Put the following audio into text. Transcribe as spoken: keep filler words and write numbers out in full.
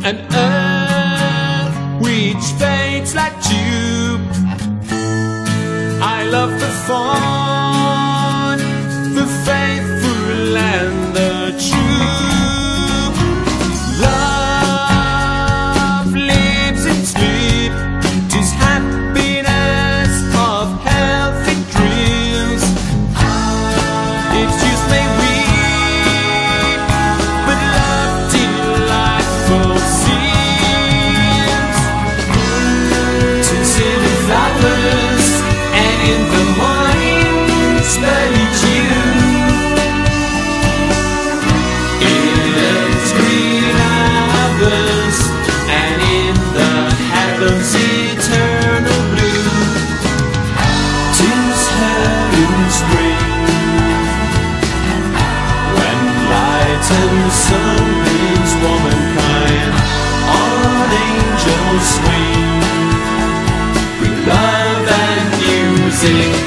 an earth which fades like dew. I love the fawn, the faithful and the true. Love lives in sleep, 'tis happiness of healthy dreams. Its youth may weep, but love delightful seems. 'Tis in the flowers and in the morning's early dew, in earth's green arbors and in the heaven's eternal blue. 'Tis her in spring, when light and sunbeams womankind on angels swing, with love and music